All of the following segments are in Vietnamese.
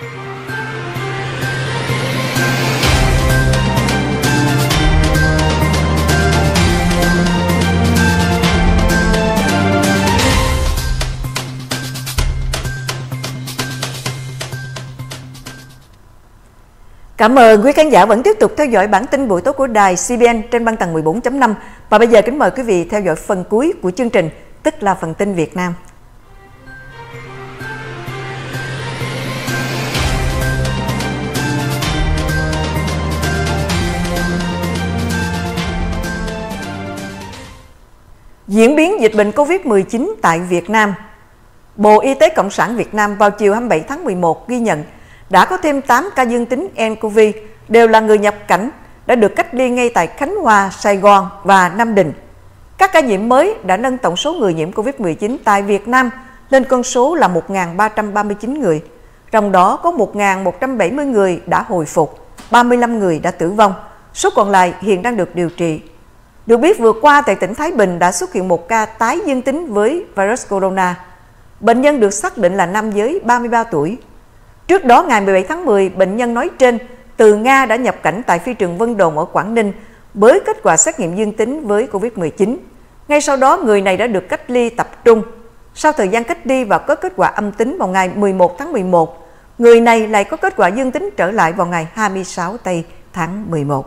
Cảm ơn quý khán giả vẫn tiếp tục theo dõi bản tin buổi tối của đài CBN trên băng tần 14.5. Và bây giờ kính mời quý vị theo dõi phần cuối của chương trình, tức là phần tin Việt Nam. Diễn biến dịch bệnh COVID-19 tại Việt Nam. Bộ Y tế Cộng sản Việt Nam vào chiều 27 tháng 11 ghi nhận đã có thêm 8 ca dương tính nCoV, đều là người nhập cảnh, đã được cách ly ngay tại Khánh Hòa, Sài Gòn và Nam Định. Các ca nhiễm mới đã nâng tổng số người nhiễm COVID-19 tại Việt Nam lên con số là 1.339 người. Trong đó có 1.170 người đã hồi phục, 35 người đã tử vong, số còn lại hiện đang được điều trị. Được biết vừa qua tại tỉnh Thái Bình đã xuất hiện một ca tái dương tính với virus corona. Bệnh nhân được xác định là nam giới 33 tuổi. Trước đó, ngày 17 tháng 10, bệnh nhân nói trên từ Nga đã nhập cảnh tại phi trường Vân Đồn ở Quảng Ninh với kết quả xét nghiệm dương tính với COVID-19. Ngay sau đó, người này đã được cách ly tập trung. Sau thời gian cách ly và có kết quả âm tính vào ngày 11 tháng 11, người này lại có kết quả dương tính trở lại vào ngày 26 tháng 11.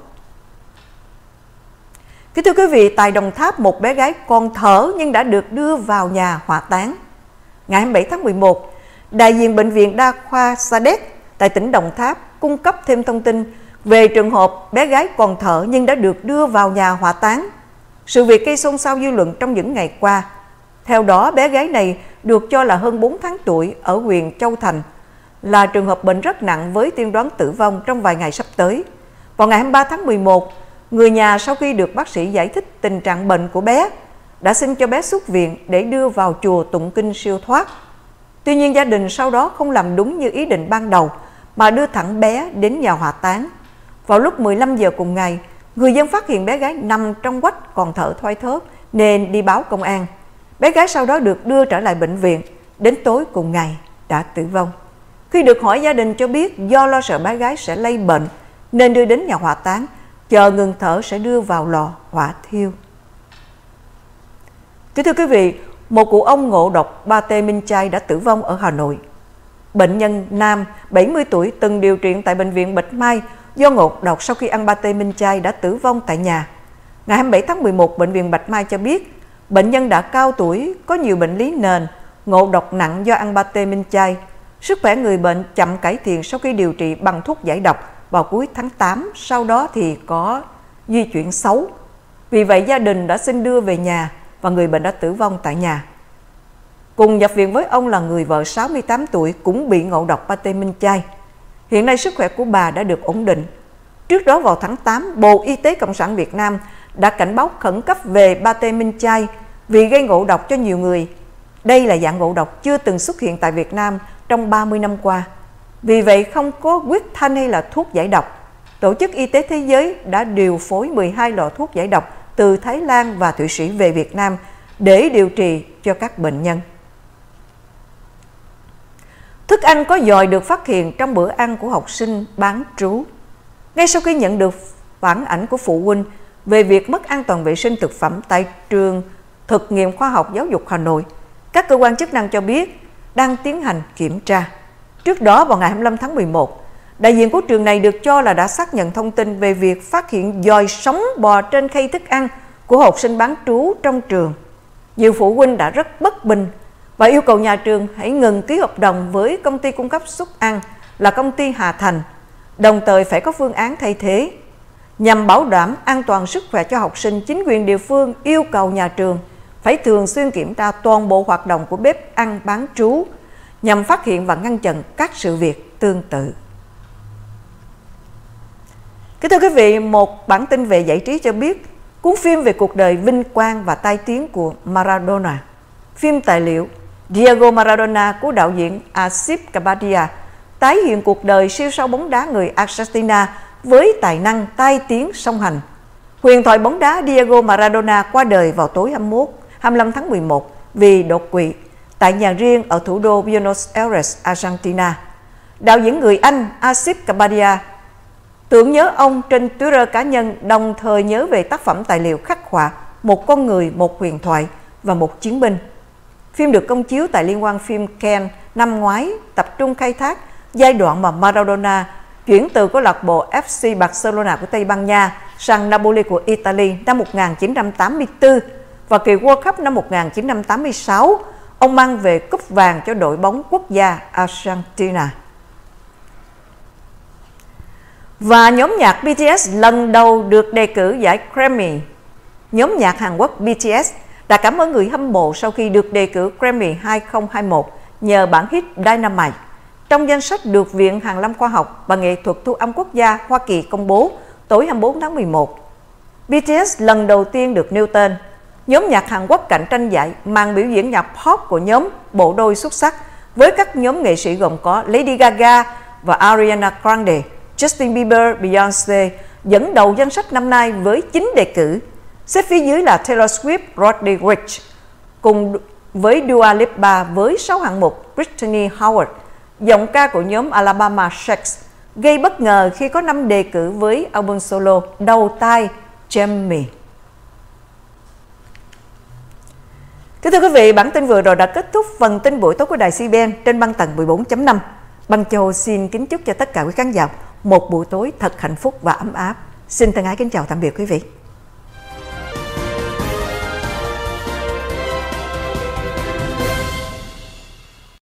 Kính thưa quý vị, tại Đồng Tháp, một bé gái còn thở nhưng đã được đưa vào nhà hỏa táng. Ngày 27 tháng 11, đại diện Bệnh viện Đa khoa Sa Đéc tại tỉnh Đồng Tháp cung cấp thêm thông tin về trường hợp bé gái còn thở nhưng đã được đưa vào nhà hỏa táng. Sự việc gây xôn xao dư luận trong những ngày qua. Theo đó, bé gái này được cho là hơn 4 tháng tuổi ở huyện Châu Thành, là trường hợp bệnh rất nặng với tiên đoán tử vong trong vài ngày sắp tới. Vào ngày 23 tháng 11, người nhà sau khi được bác sĩ giải thích tình trạng bệnh của bé, đã xin cho bé xuất viện để đưa vào chùa tụng kinh siêu thoát. Tuy nhiên, gia đình sau đó không làm đúng như ý định ban đầu mà đưa thẳng bé đến nhà hỏa táng. Vào lúc 15 giờ cùng ngày, người dân phát hiện bé gái nằm trong quách còn thở thoi thóp nên đi báo công an. Bé gái sau đó được đưa trở lại bệnh viện, đến tối cùng ngày đã tử vong. Khi được hỏi, gia đình cho biết do lo sợ bé gái sẽ lây bệnh nên đưa đến nhà hỏa táng, chờ ngừng thở sẽ đưa vào lò hỏa thiêu. Kính thưa quý vị, một cụ ông ngộ độc pate minh chay đã tử vong ở Hà Nội. Bệnh nhân nam 70 tuổi từng điều trị tại bệnh viện Bạch Mai do ngộ độc sau khi ăn pate minh chay đã tử vong tại nhà. Ngày 27 tháng 11, bệnh viện Bạch Mai cho biết bệnh nhân đã cao tuổi, có nhiều bệnh lý nền, ngộ độc nặng do ăn pate minh chay. Sức khỏe người bệnh chậm cải thiện sau khi điều trị bằng thuốc giải độc vào cuối tháng 8, sau đó thì có di chuyển xấu. Vì vậy, gia đình đã xin đưa về nhà và người bệnh đã tử vong tại nhà. Cùng nhập viện với ông là người vợ 68 tuổi cũng bị ngộ độc pate minh chay. Hiện nay sức khỏe của bà đã được ổn định. Trước đó vào tháng 8, Bộ Y tế Cộng sản Việt Nam đã cảnh báo khẩn cấp về pate minh chay vì gây ngộ độc cho nhiều người. Đây là dạng ngộ độc chưa từng xuất hiện tại Việt Nam trong 30 năm qua. Vì vậy không có huyết thanh hay là thuốc giải độc. Tổ chức Y tế Thế giới đã điều phối 12 lọ thuốc giải độc từ Thái Lan và Thụy Sĩ về Việt Nam để điều trị cho các bệnh nhân. Thức ăn có dòi được phát hiện trong bữa ăn của học sinh bán trú. Ngay sau khi nhận được phản ảnh của phụ huynh về việc mất an toàn vệ sinh thực phẩm tại trường Thực nghiệm Khoa học Giáo dục Hà Nội, các cơ quan chức năng cho biết đang tiến hành kiểm tra. Trước đó vào ngày 25 tháng 11, đại diện của trường này được cho là đã xác nhận thông tin về việc phát hiện dòi sống bò trên khay thức ăn của học sinh bán trú trong trường. Nhiều phụ huynh đã rất bất bình và yêu cầu nhà trường hãy ngừng ký hợp đồng với công ty cung cấp suất ăn là công ty Hà Thành, đồng thời phải có phương án thay thế. Nhằm bảo đảm an toàn sức khỏe cho học sinh, chính quyền địa phương yêu cầu nhà trường phải thường xuyên kiểm tra toàn bộ hoạt động của bếp ăn bán trú nhằm phát hiện và ngăn chặn các sự việc tương tự. Kính thưa quý vị, một bản tin về giải trí cho biết cuốn phim về cuộc đời vinh quang và tai tiếng của Maradona, phim tài liệu Diego Maradona của đạo diễn Asif Kapadia, tái hiện cuộc đời siêu sao bóng đá người Argentina với tài năng tai tiếng song hành. Huyền thoại bóng đá Diego Maradona qua đời vào tối 25 tháng 11 vì đột quỵ tại nhà riêng ở thủ đô Buenos Aires, Argentina. Đạo diễn người Anh Asif Kapadia tưởng nhớ ông trên Twitter cá nhân, đồng thời nhớ về tác phẩm tài liệu khắc họa một con người, một huyền thoại và một chiến binh. Phim được công chiếu tại Liên hoan phim Cannes năm ngoái, tập trung khai thác giai đoạn mà Maradona chuyển từ câu lạc bộ FC Barcelona của Tây Ban Nha sang Napoli của Italy năm 1984 và kỳ World Cup năm 1986, ông mang về cúp vàng cho đội bóng quốc gia Argentina. Và nhóm nhạc BTS lần đầu được đề cử giải Grammy. Nhóm nhạc Hàn Quốc BTS đã cảm ơn người hâm mộ sau khi được đề cử Grammy 2021 nhờ bản hit Dynamite. Trong danh sách được Viện Hàn lâm Khoa học và Nghệ thuật Thu âm Quốc gia Hoa Kỳ công bố tối 24 tháng 11, BTS lần đầu tiên được nêu tên. Nhóm nhạc Hàn Quốc cạnh tranh giải màn biểu diễn nhạc pop của nhóm bộ đôi xuất sắc với các nhóm nghệ sĩ gồm có Lady Gaga và Ariana Grande. Justin Bieber, Beyoncé dẫn đầu danh sách năm nay với 9 đề cử. Xếp phía dưới là Taylor Swift, Roddy Ricch, cùng với Dua Lipa với 6 hạng mục. Brittany Howard, giọng ca của nhóm Alabama Shakes, gây bất ngờ khi có 5 đề cử với album solo Đầu tai Jamie. Kính thưa quý vị, bản tin vừa rồi đã kết thúc phần tin buổi tối của Đài CBN trên băng tần 14.5. Băng Châu xin kính chúc cho tất cả quý khán giả một buổi tối thật hạnh phúc và ấm áp. Xin thân ái kính chào tạm biệt quý vị.